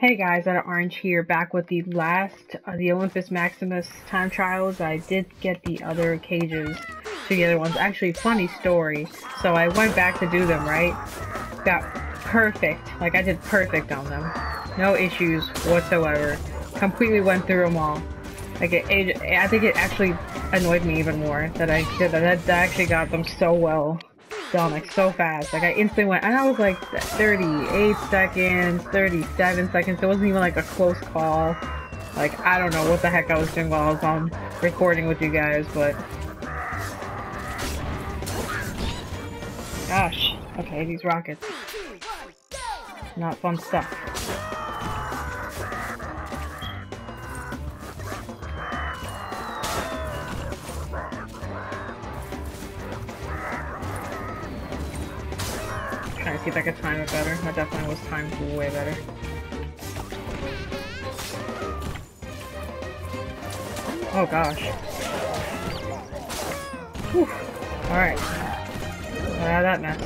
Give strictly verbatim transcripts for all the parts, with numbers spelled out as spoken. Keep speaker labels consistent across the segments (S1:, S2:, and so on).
S1: Hey guys, OuterOrange here, back with the last, uh, the Olympus Maximus time trials. I did get the other cages to the other ones. Actually, funny story. So I went back to do them, right? Got perfect. Like, I did perfect on them. No issues whatsoever. Completely went through them all. Like, it, it, I think it actually annoyed me even more that I did that. That I actually got them so well done, like so fast. Like I instantly went, and I was like thirty-eight seconds, thirty-seven seconds. It wasn't even like a close call. Like I don't know what the heck I was doing while I was on recording with you guys, but gosh, okay, these rockets, not fun stuff. Trying to see if I could time it better. That definitely was timed way better. Oh gosh. Whew. Alright. Get out of that mess.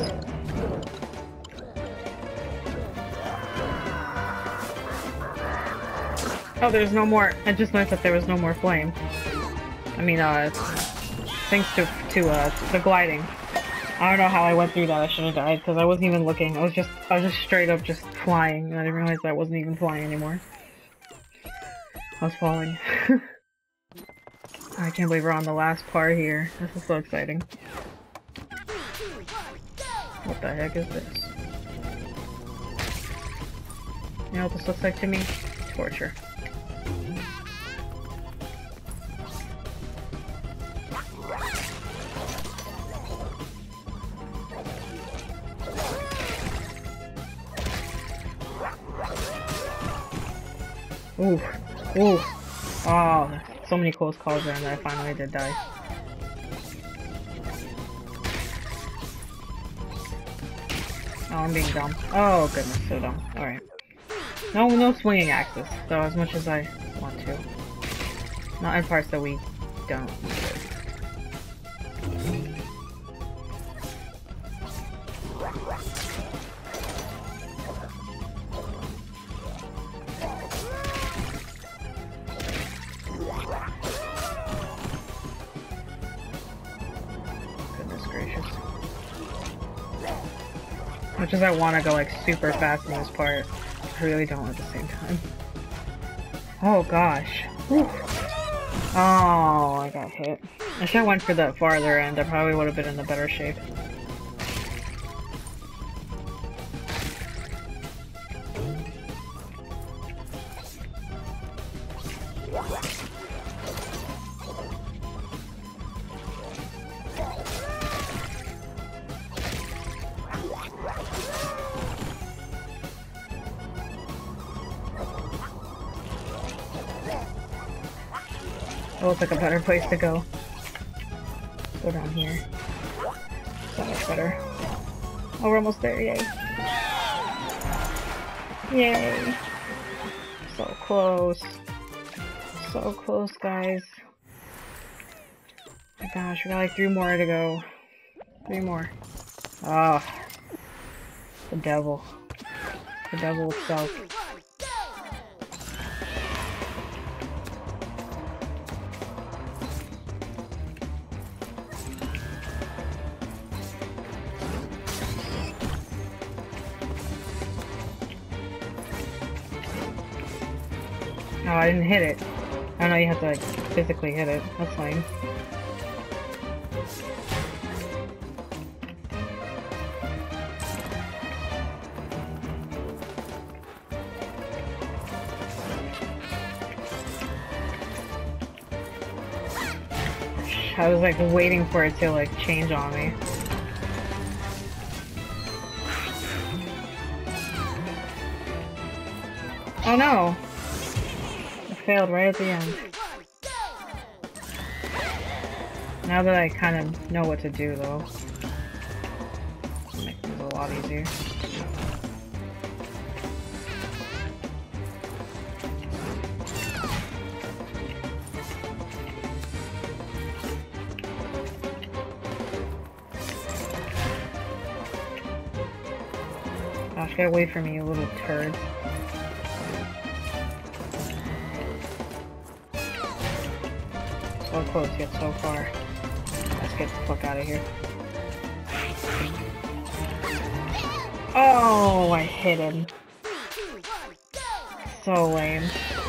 S1: Oh, there's no more. I just noticed that there was no more flame. I mean, uh, thanks to, to, uh, the gliding. I don't know how I went through that. I should have died because I wasn't even looking. I was just, I was just straight up just flying, and I didn't realize I wasn't even flying anymore. I was falling. I can't believe we're on the last part here. This is so exciting. What the heck is this? You know what this looks like to me? Torture. Ooh, ooh, oh, so many close calls there, and I finally did die. Oh, I'm being dumb. Oh goodness, so dumb. Alright. No, no swinging axes, though, as much as I want to. Not in parts that we don't. Much as I want to go like super fast in this part, I really don't at the same time. Oh gosh. Whew. Oh, I got hit. I should have went for the farther end. I probably would have been in a better shape. It looks like a better place to go. Go down here. So much better. Oh, we're almost there, yay. Yay! So close. So close, guys. Oh my gosh, we got like three more to go. Three more. Ah. Oh, the devil. The devil itself. Oh, I didn't hit it. I don't know, you have to like physically hit it. That's fine. I was like waiting for it to like change on me. Oh no! Failed right at the end. Now that I kind of know what to do though, it'll make things a lot easier. Gosh, get away from me, you little turd. So close yet so far. Let's get the fuck out of here. Oh, I hit him. So lame.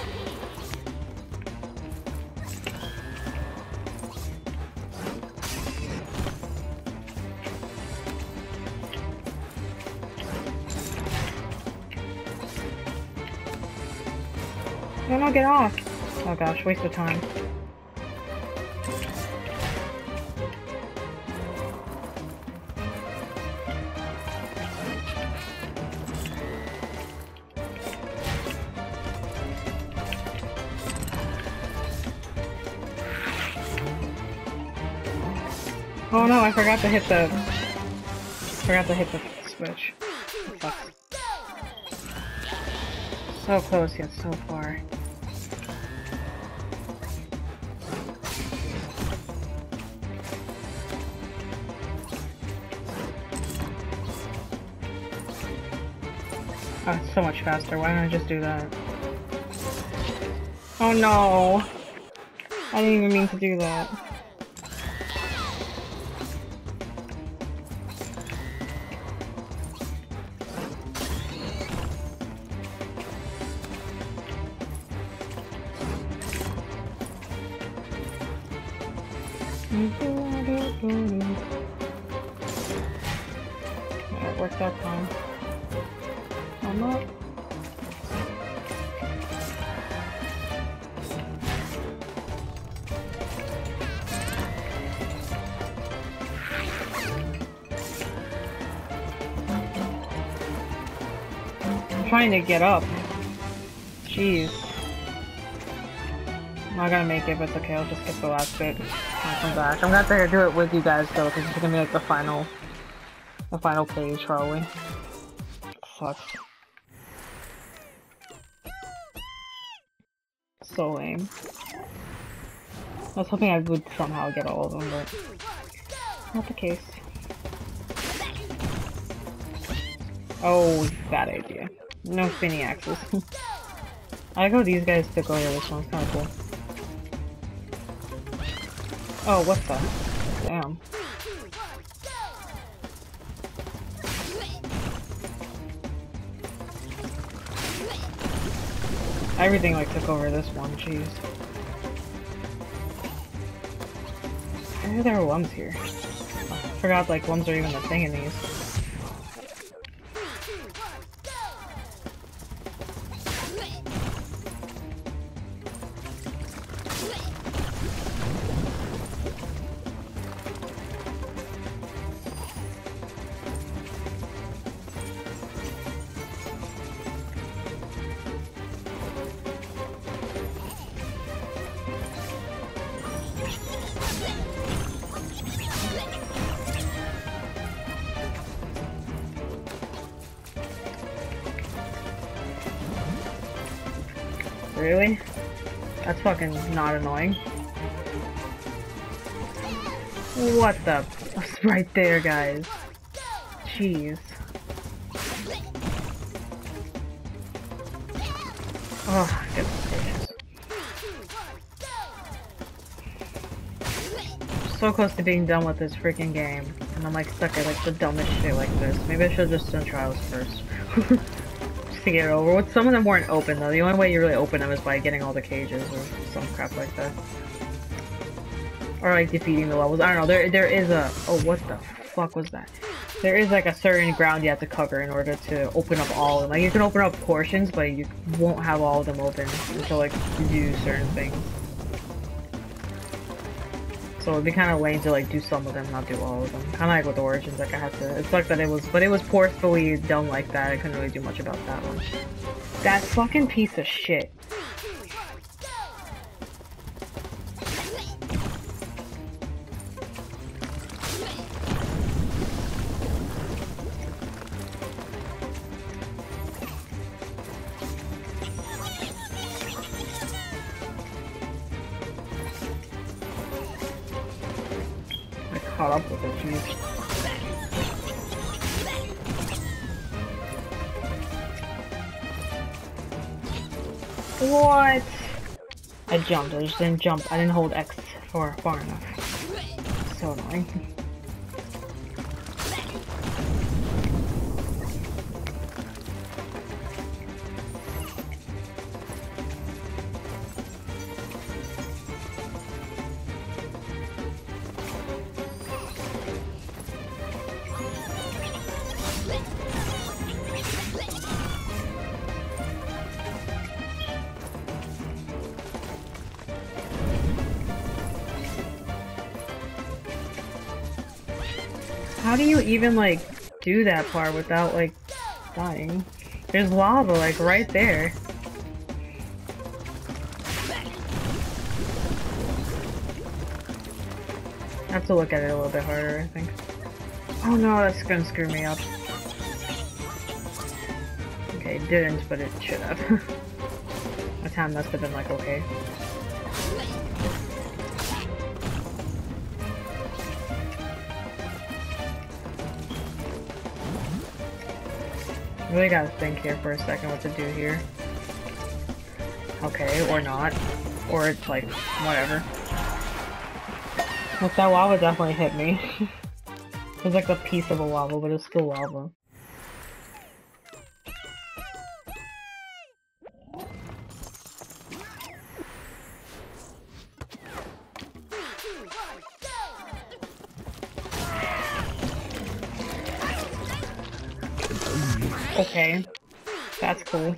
S1: No, no, get off! Oh gosh, waste of time. Oh no, I forgot to hit the... Forgot to hit the switch. Fuck. So close yet so far. Oh, it's so much faster. Why don't I just do that? Oh no! I didn't even mean to do that. Yeah, it worked out fine. I'm up. I'm trying to get up. Jeez. I'm not gonna make it, but it's okay. I'll just get the last bit. I'll come back. I'm gonna have to do it with you guys though, because it's gonna be like the final, the final page probably. Sucks. So lame. I was hoping I would somehow get all of them, but not the case. Oh, bad idea. No spinny axes. I like how these guys took over this one. It's kind of cool. Oh, what the? Damn. Everything like took over this one, jeez. Why are there lumps here? Oh, I forgot like lumps are even a thing in these. Really? That's fucking not annoying. What the? That's right there, guys. Jeez. Oh, goodness gracious. So close to being done with this freaking game, and I'm like stuck at like the dumbest shit like this. Maybe I should have just done trials first. To get it over with. Some of them weren't open though. The only way you really open them is by getting all the cages or some crap like that. Or like defeating the levels. I don't know. There there is a oh what the fuck was that? There is like a certain ground you have to cover in order to open up all of them. Like you can open up portions, but you won't have all of them open until like you do certain things. So it'd be kind of lame to like do some of them, not do all of them. Kind of like with Origins, like I had to. It sucked that it was, but it was forcefully done like that. I couldn't really do much about that one. That fucking piece of shit. Caught up with it, jeez. What? I jumped, I just didn't jump. I didn't hold X for Or far enough. So annoying. How do you even, like, do that part without, like, dying? There's lava, like, right there. I have to look at it a little bit harder, I think. Oh no, that's gonna screw me up. Okay, it didn't, but it should have. My time must have been, like, okay. I really gotta think here for a second what to do here. Okay, or not. Or it's like, whatever. Look, that lava definitely hit me. It was like a piece of a lava, but it's still lava. Okay, that's cool.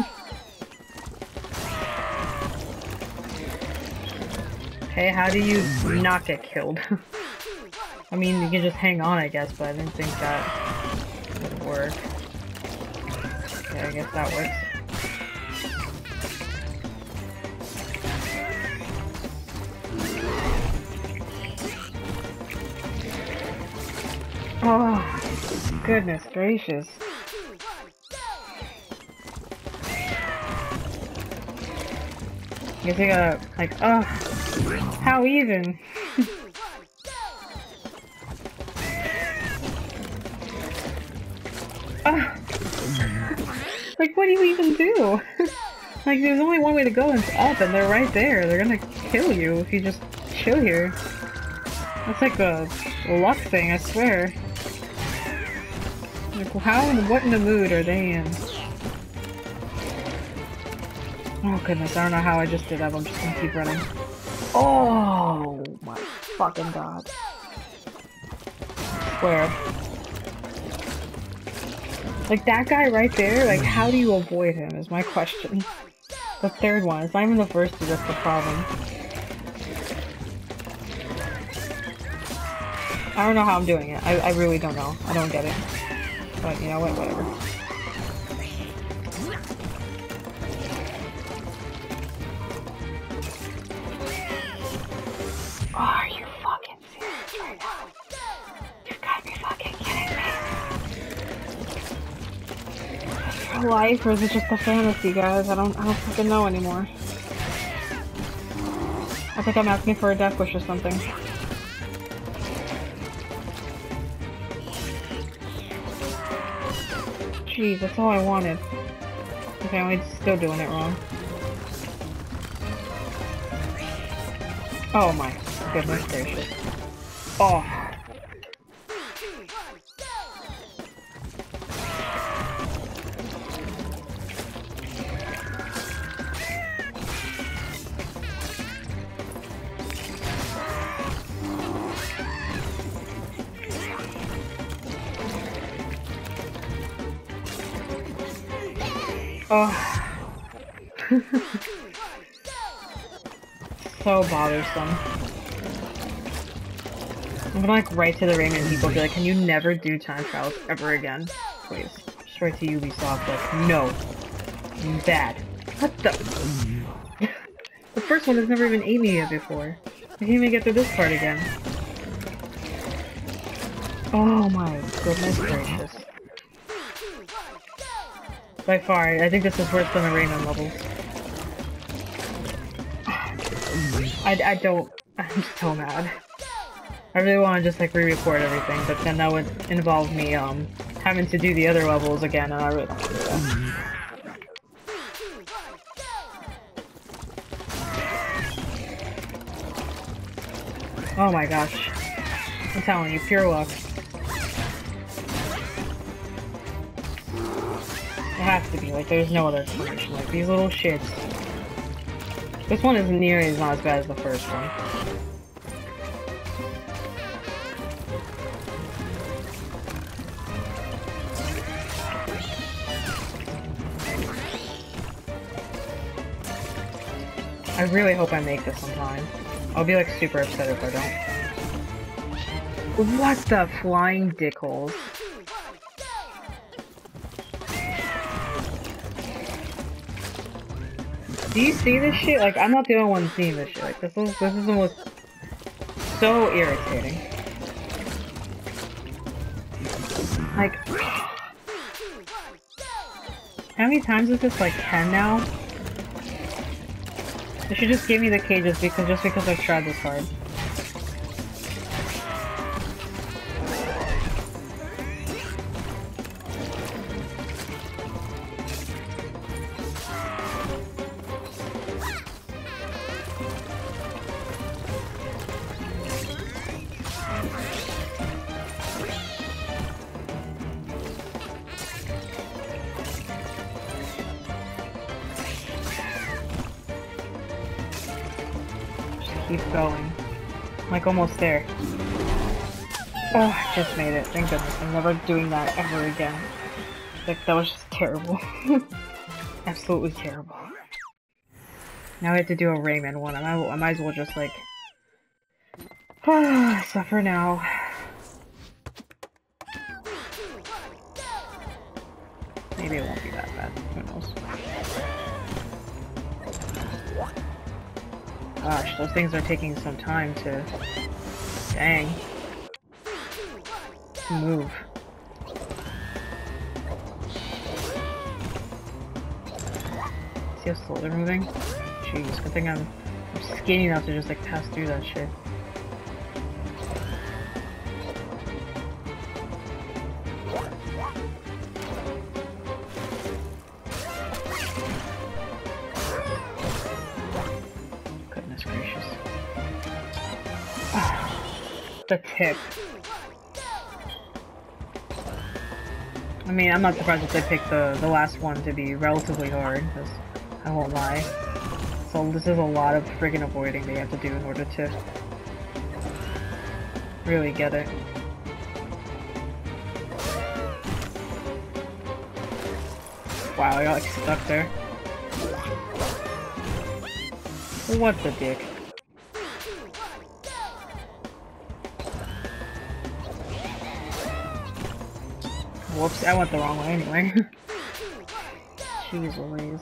S1: Hey, how do you not get killed? I mean, you can just hang on, I guess, but I didn't think that would work. Yeah, I guess that works. Oh, goodness gracious. I guess I gotta, like, ugh, how even? Ugh. Like, what do you even do? Like, there's only one way to go, and it's up, and they're right there. They're gonna kill you if you just chill here. That's like a luck thing, I swear. Like, how and what in the mood are they in? Oh goodness, I don't know how I just did that, but I'm just gonna keep running. Oh my fucking god. Where? Like, that guy right there, like, how do you avoid him is my question. The third one, it's not even the first two, that's the problem. I don't know how I'm doing it. I, I really don't know. I don't get it. But you know what, whatever. Oh, are you fucking serious right now? You've got to be fucking kidding me. Is this real life or is it just a fantasy, guys? I don't I don't fucking know anymore. I think I'm asking for a death wish or something. Jeez, that's all I wanted. Okay, I'm still doing it wrong. Oh my goodness gracious. Oh. Oh. So bothersome. I'm gonna like write to the Rayman people and be like, can you never do time trials ever again? Please. Just write to Ubisoft like, no. Bad. What the? The first one has never even ate me yet before. I can't even get through this part again. Oh my goodness gracious. By far, I think this is worse than the Rayman levels. I, I don't, I'm so mad. I really want to just like re-record everything, but then that would involve me um having to do the other levels again, and I really don't want to do that. Oh my gosh. I'm telling you, pure luck. It has to be, like, there's no other explanation. Like, these little shits. This one is nearly not as bad as the first one. I really hope I make this on time. I'll be, like, super upset if I don't. What the flying dickholes? Do you see this shit? Like, I'm not the only one seeing this shit. Like, this is this is almost so irritating. Like, how many times is this? Like ten now? They should just give me the cages because just because I've tried this hard. Keep going. I'm like almost there. Oh, I just made it. Thank goodness. I'm never doing that ever again. Like, that was just terrible. Absolutely terrible. Now I have to do a Rayman one. I might, I might as well just like... suffer now. Maybe it won't be that bad. Who knows? Gosh, those things are taking some time to... Dang. Move. See how slow they're moving? Jeez, good thing I'm, I'm skinny enough to just like pass through that shit. The tip. I mean, I'm not surprised if they picked the, the last one to be relatively hard, because I won't lie. So this is a lot of friggin' avoiding they have to do in order to really get it. Wow, I got like stuck there. What the dick? Whoops, I went the wrong way anyway. Jeez Louise.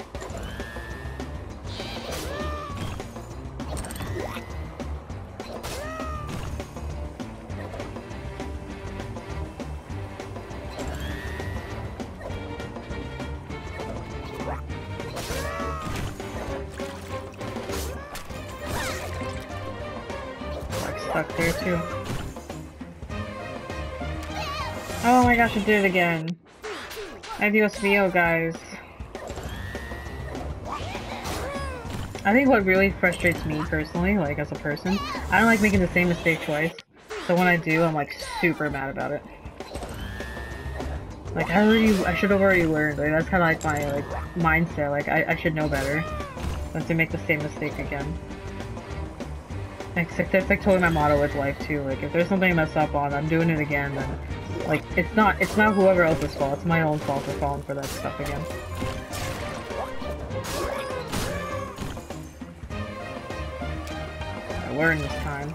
S1: Like stuck there too. Oh my gosh, I did it again. Adios Vio, guys. I think what really frustrates me personally, like as a person, I don't like making the same mistake twice. So when I do, I'm like super mad about it. Like I already, I should have already learned. Like that's kind of like my like mindset. Like I, I should know better than to make the same mistake again. Like, that's like totally my motto with life too. Like if there's something I mess up on, I'm doing it again. Then like it's not, it's not whoever else's fault. It's my own fault for falling for that stuff again. I learned this time.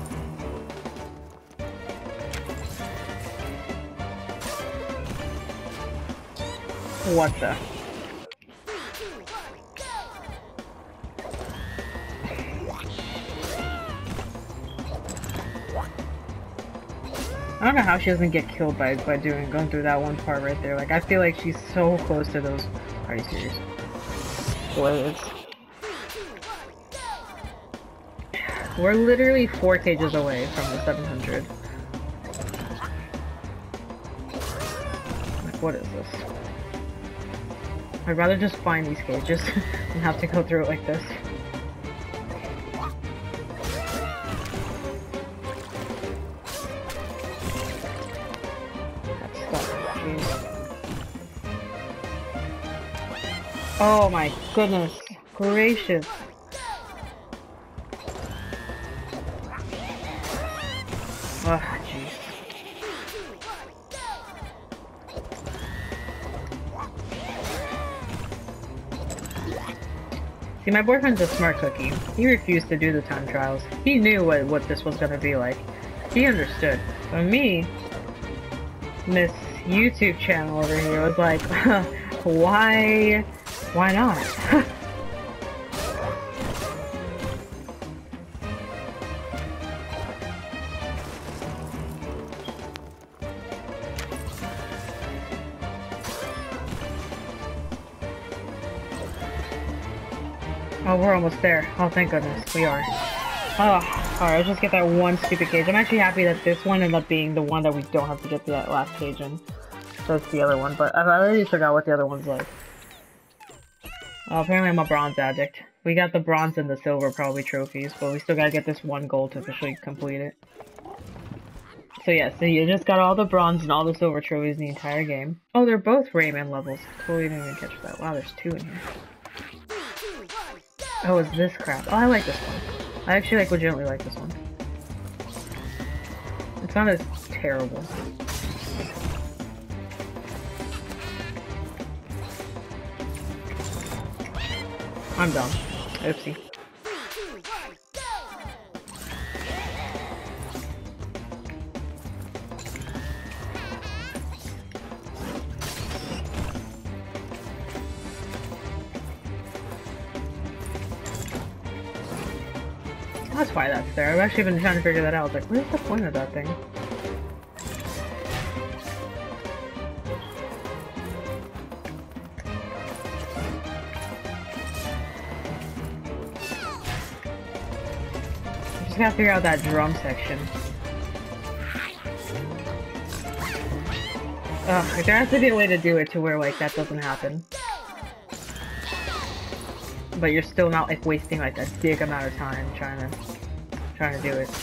S1: What the? I don't know how she doesn't get killed by by doing going through that one part right there. Like I feel like she's so close to those. Are you serious? Blades. We're literally four cages away from the seven hundred. Like what is this? I'd rather just find these cages than have to go through it like this. Oh my goodness gracious. Ugh, jeez. See, my boyfriend's a smart cookie. He refused to do the time trials. He knew what, what this was gonna be like. He understood. But me, Miss YouTube channel over here was like, why, why not? Oh, we're almost there. Oh, thank goodness. We are. Oh, alright, let's just get that one stupid cage. I'm actually happy that this one ended up being the one that we don't have to get that last cage in. So it's the other one, but I already forgot what the other one's like. Oh, apparently I'm a bronze addict. We got the bronze and the silver probably trophies, but we still gotta get this one gold to officially complete it. So yeah, so you just got all the bronze and all the silver trophies in the entire game. Oh, they're both Rayman levels. Totally didn't even catch that. Wow, there's two in here. Oh, it's this crap. Oh, I like this one. I actually like legitimately like this one. It's not as terrible. I'm dumb. Oopsie. That's why that's there. I've actually been trying to figure that out. I was like, where's the point of that thing? I just gotta figure out that drum section. Ugh, like, there has to be a way to do it to where, like, that doesn't happen. But you're still not, like, wasting, like, a big amount of time trying to, trying to do it.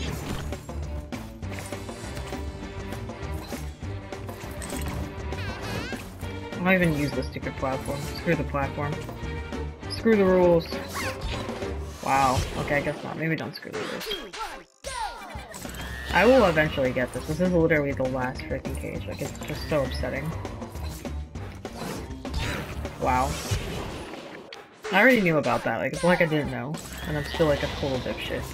S1: I don't even use the stupid platform. Screw the platform. Screw the rules. Wow. Okay, I guess not. Maybe don't screw the rules. I will eventually get this. This is literally the last freaking cage. Like, it's just so upsetting. Wow. I already knew about that. Like, it's like I didn't know. And I'm still like a total dipshit.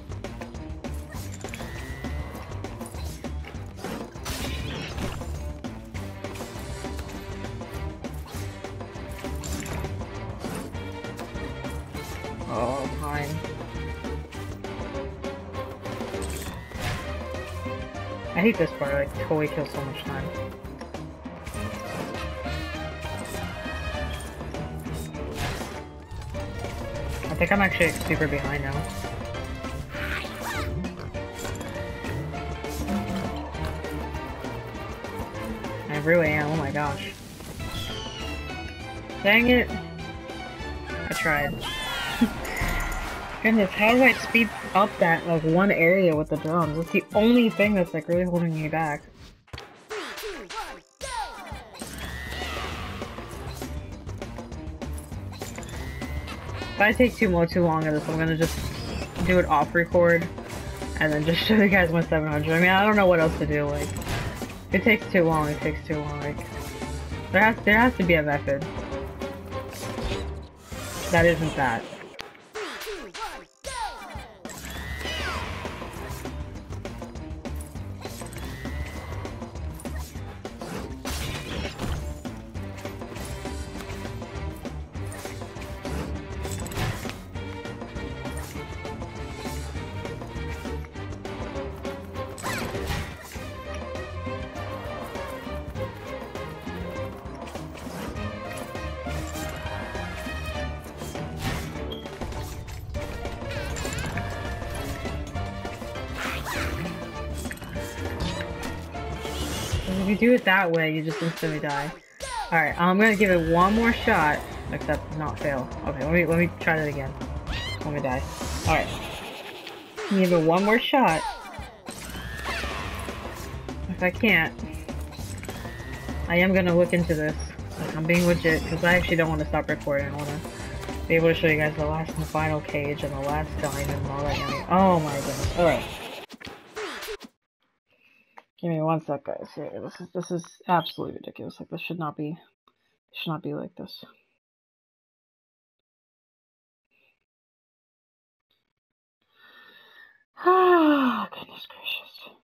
S1: Oh, time. I hate this part. Like, totally kills so much time. I think I'm actually super behind now. I really am, oh my gosh. Dang it! I tried. Goodness, how do I speed up that, like, one area with the drums? It's the only thing that's, like, really holding me back. If I take too much too long of this, I'm gonna just do it off record and then just show you guys my seven hundred. I mean, I don't know what else to do. Like, if it takes too long, it takes too long. Like, there has there has to be a method that isn't that. If you do it that way, you just instantly die. Alright, I'm gonna give it one more shot, except not fail. Okay, let me let me try that again. Let me die. Alright. Give it one more shot. If I can't, I am gonna look into this. Like, I'm being legit because I actually don't want to stop recording. I want to be able to show you guys the last and final cage and the last diamond and all that. Yummy. Oh my goodness. Alright. Give me one sec, guys. Here, this is this is absolutely ridiculous. Like, this should not be should not be like this. Ah, goodness gracious.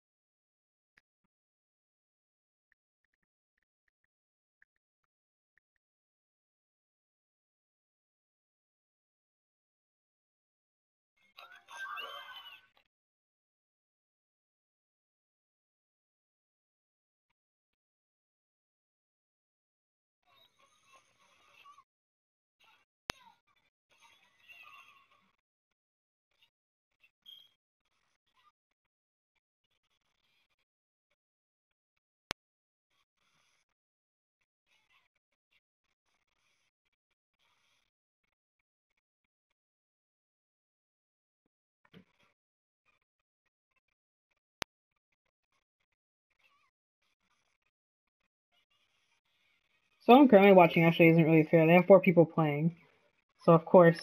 S1: So I'm currently watching actually isn't really fair. They have four people playing. So of course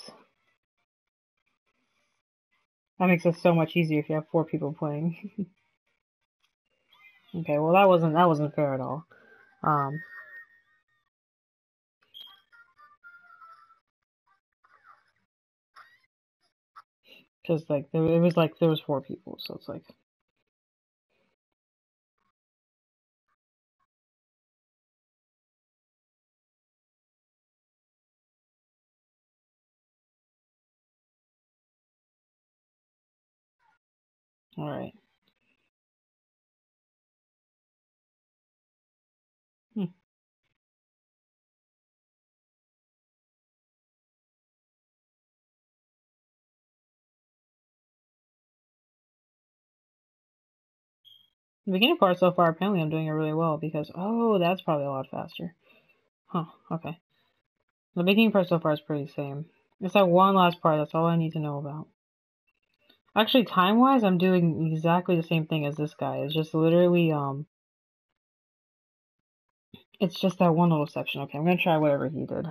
S1: that makes it so much easier if you have four people playing. Okay, well that wasn't that wasn't fair at all. Um because like there it was like there was four people, so it's like alright. Hmm. The beginning part so far, apparently I'm doing it really well because, oh, that's probably a lot faster. Huh, okay. The beginning part so far is pretty same. It's that one last part, that's all I need to know about. Actually, time-wise, I'm doing exactly the same thing as this guy. It's just literally, um... it's just that one little section. Okay, I'm gonna try whatever he did.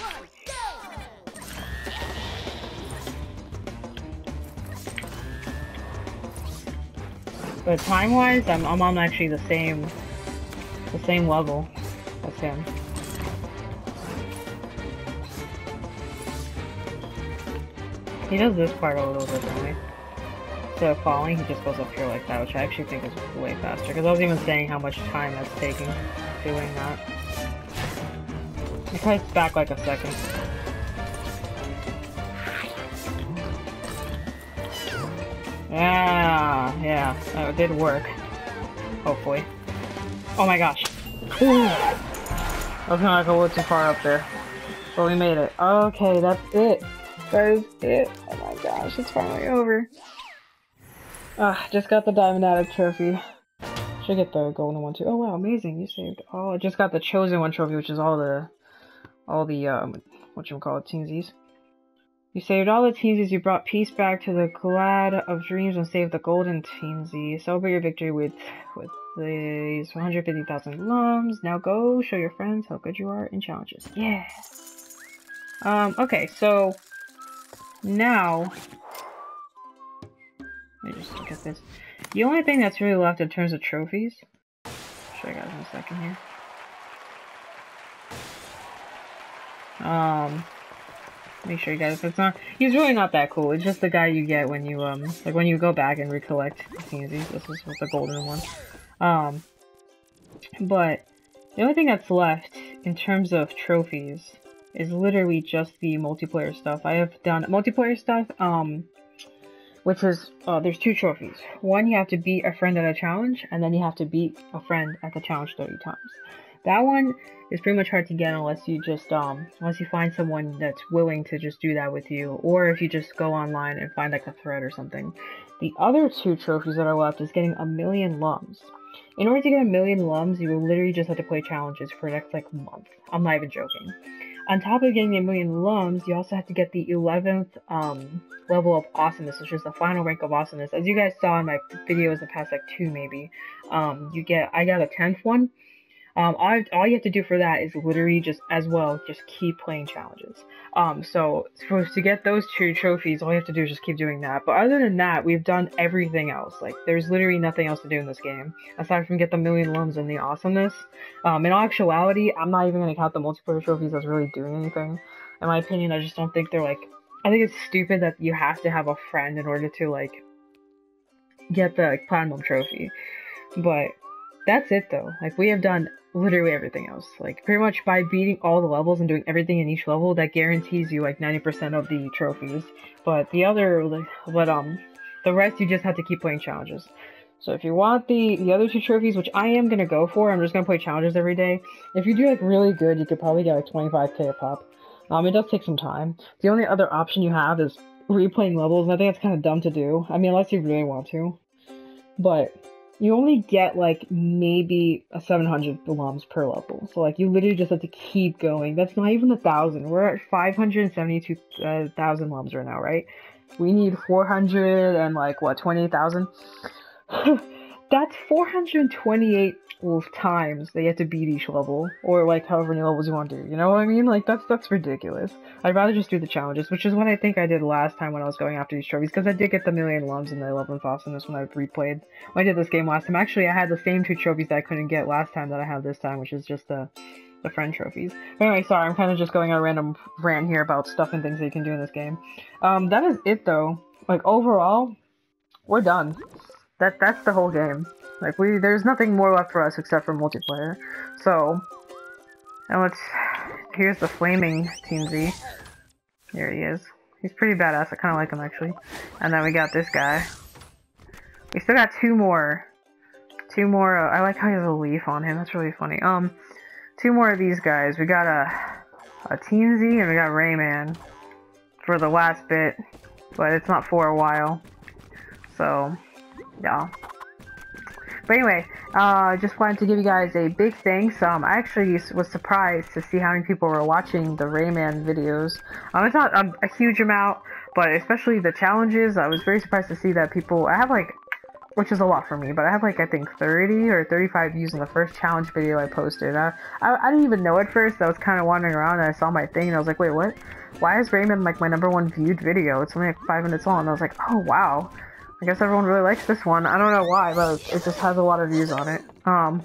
S1: But time-wise, I'm, I'm on actually the same, the same level as him. He does this part a little differently. Instead of falling, he just goes up here like that, which I actually think is way faster. Because I was even saying how much time that's taking doing that. It cuts back like a second. Yeah, yeah, that did work. Hopefully. Oh my gosh. Ooh. I was gonna go a little too far up there. But we made it. Okay, that's it. That is it. Oh my gosh, it's finally over. Ah, just got the diamond added trophy. Should get the golden one too. Oh wow, amazing! You saved. Oh, I just got the chosen one trophy, which is all the, all the um, what you call it, teensies. You saved all the teensies. You brought peace back to the Glad of Dreams and saved the golden teensy. Celebrate your victory with with these one hundred fifty thousand lums. Now go show your friends how good you are in challenges. Yeah. Um. Okay. So now. Let me just look at this. The only thing that's really left in terms of trophies, I'll show you guys in a second here. Um, make sure you guys, it's not, he's really not that cool. It's just the guy you get when you, um, like when you go back and recollect the things. This is with the golden one. Um, but the only thing that's left in terms of trophies is literally just the multiplayer stuff. I have done multiplayer stuff, um, which is, uh, there's two trophies. One, you have to beat a friend at a challenge, and then you have to beat a friend at the challenge thirty times. That one is pretty much hard to get unless you just, um, unless you find someone that's willing to just do that with you, or if you just go online and find, like, a thread or something. The other two trophies that are left is getting a million lums. In order to get a million lums, you will literally just have to play challenges for the next, like, month. I'm not even joking. On top of getting a million lums, you also have to get the eleventh, um, level of awesomeness, which is the final rank of awesomeness. As you guys saw in my videos the past like two maybe, um, you get, I got a tenth one. Um, all, all you have to do for that is literally just as well, just keep playing challenges. Um, so for, to get those two trophies, all you have to do is just keep doing that. But other than that, we've done everything else. Like, there's literally nothing else to do in this game, aside from get the million lums and the awesomeness. Um, in all actuality, I'm not even going to count the multiplayer trophies as really doing anything. In my opinion, I just don't think they're like, I think it's stupid that you have to have a friend in order to, like, get the like, platinum trophy. But that's it though. Like, we have done literally everything else. Like, pretty much by beating all the levels and doing everything in each level, that guarantees you like ninety percent of the trophies. But the other, like, but um, the rest you just have to keep playing challenges. So if you want the the other two trophies, which I am gonna go for, I'm just gonna play challenges every day. If you do like really good, you could probably get like twenty-five K a pop. Um, it does take some time. The only other option you have is replaying levels, and I think that's kind of dumb to do. I mean, unless you really want to. But you only get like maybe a seven hundred lums per level. So like you literally just have to keep going. That's not even a thousand. We're at five hundred seventy-two thousand lums right now, right? We need four hundred and like what, twenty-eight thousand? That's four hundred twenty-eight times they have to beat each level, or like however many levels you want to do. You know what I mean? Like that's that's ridiculous. I'd rather just do the challenges, which is what I think I did last time when I was going after these trophies, because I did get the million lums and the eleventh awesomeness when I replayed. When I did this game last time, actually I had the same two trophies that I couldn't get last time that I have this time, which is just the the friend trophies. But anyway, sorry, I'm kind of just going on a random rant here about stuff and things that you can do in this game. Um, that is it though. Like overall, we're done. That that's the whole game. Like, we, there's nothing more left for us except for multiplayer. So, and let's, here's the flaming Teamsy. There he is. He's pretty badass, I kinda like him actually. And then we got this guy. We still got two more. Two more, uh, I like how he has a leaf on him, that's really funny. Um, two more of these guys. We got a, a Teamsy and we got Rayman for the last bit. But it's not for a while. So, yeah. But anyway, I uh, just wanted to give you guys a big thanks. Um, I actually was surprised to see how many people were watching the Rayman videos. Um, it's not um, a huge amount, but especially the challenges, I was very surprised to see that people, I have like, which is a lot for me, but I have like, I think thirty or thirty-five views in the first challenge video I posted. I, I, I didn't even know at first. I was kind of wandering around and I saw my thing and I was like, wait, what? Why is Rayman like my number one viewed video? It's only like five minutes long. And I was like, oh wow. I guess everyone really likes this one. I don't know why, but it just has a lot of views on it. Um,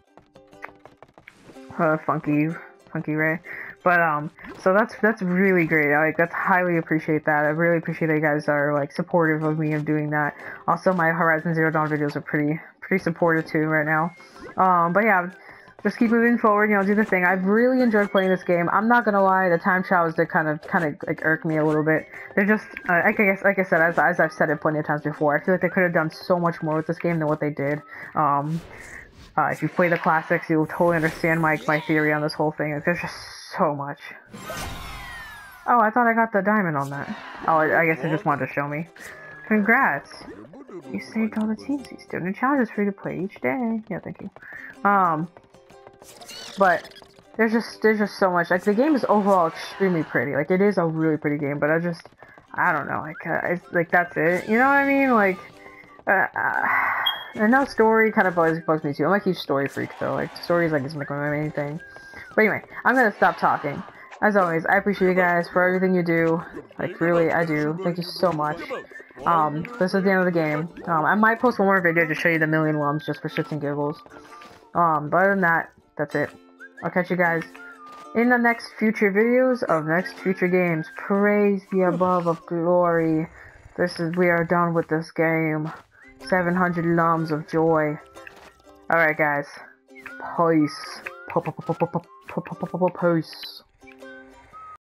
S1: uh, funky, funky Ray. But um, so that's that's really great. I like that's highly appreciate that. I really appreciate that you guys are like supportive of me of doing that. Also, my Horizon Zero Dawn videos are pretty pretty supportive too right now. Um, but yeah. Just keep moving forward, you know, do the thing. I've really enjoyed playing this game. I'm not gonna lie, the time trials did kind of, kind of like irk me a little bit. They're just, uh, I guess, like I said, as, as I've said it plenty of times before, I feel like they could have done so much more with this game than what they did. Um, uh, if you play the classics, you'll totally understand my my theory on this whole thing. Like, there's just so much. Oh, I thought I got the diamond on that. Oh, I, I guess it just wanted to show me. Congrats! You saved all the teams. You still new challenges for you to play each day. Yeah, thank you. Um. But there's just there's just so much. Like, the game is overall extremely pretty. Like, it is a really pretty game. But I just I don't know. Like uh, it's, like that's it. You know what I mean? Like uh, uh, and no story kind of bugs bugs me too. I'm a huge story freak though. Like stories like isn't like my main thing. But anyway, I'm gonna stop talking. As always, I appreciate you guys for everything you do. Like really, I do. Thank you so much. Um, this is the end of the game. Um, I might post one more video to show you the million lums just for shits and giggles. Um, but other than that, that's it. I'll catch you guys in the next future videos of next future games. Praise the above of glory. This is, we are done with this game. seven hundred lums of joy. Alright guys. Peace. Peace.